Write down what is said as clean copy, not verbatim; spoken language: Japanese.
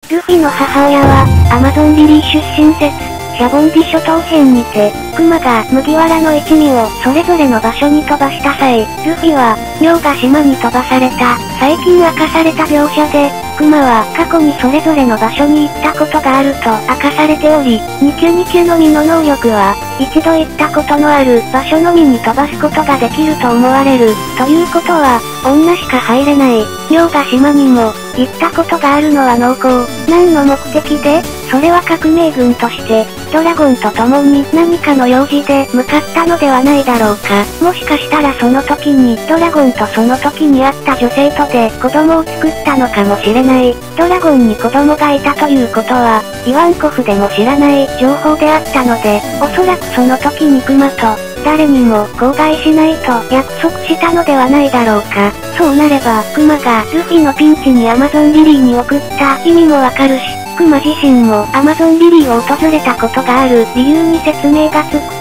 ルフィの母親は、アマゾンリリー出身説、シャボンディ諸島編にて、クマが麦わらの一味をそれぞれの場所に飛ばした際、ルフィは、妙が島に飛ばされた。最近明かされた描写で、クマは過去にそれぞれの場所に行ったことがあると明かされており、2級のみの能力は、一度行ったことのある場所のみに飛ばすことができると思われる。ということは、女しか入れない。妙が島にも、行ったことがあるのは濃厚。何の目的で？それは革命軍として、ドラゴンと共に何かの用事で向かったのではないだろうか。もしかしたらその時にドラゴンとその時に会った女性とで子供を作ったのかもしれない。ドラゴンに子供がいたということは、イワンコフでも知らない情報であったので、おそらくその時にクマと、誰にも口外しないと約束したのではないだろうか。そうなれば、クマがルフィのピンチにアマゾンリリーに送った意味もわかるし、クマ自身もアマゾンリリーを訪れたことがある理由に説明がつく。